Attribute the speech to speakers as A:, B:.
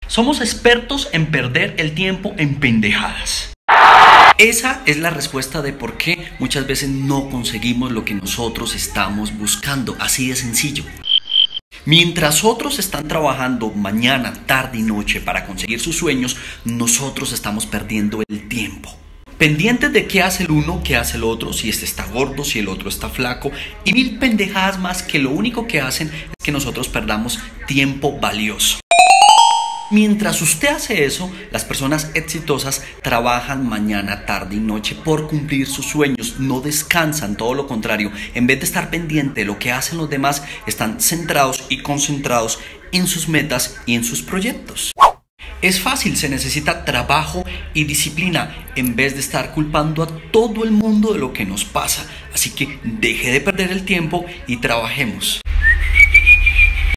A: Somos expertos en perder el tiempo en pendejadas. Esa es la respuesta de por qué muchas veces no conseguimos lo que nosotros estamos buscando, así de sencillo. Mientras otros están trabajando mañana, tarde y noche para conseguir sus sueños, nosotros estamos perdiendo el tiempo. Pendientes de qué hace el uno, qué hace el otro, si este está gordo, si el otro está flaco y mil pendejadas más que lo único que hacen es que nosotros perdamos tiempo valioso. Mientras usted hace eso, las personas exitosas trabajan mañana, tarde y noche por cumplir sus sueños, no descansan, todo lo contrario. En vez de estar pendiente de lo que hacen los demás, están centrados y concentrados en sus metas y en sus proyectos. Es fácil, se necesita trabajo y disciplina en vez de estar culpando a todo el mundo de lo que nos pasa. Así que deje de perder el tiempo y trabajemos.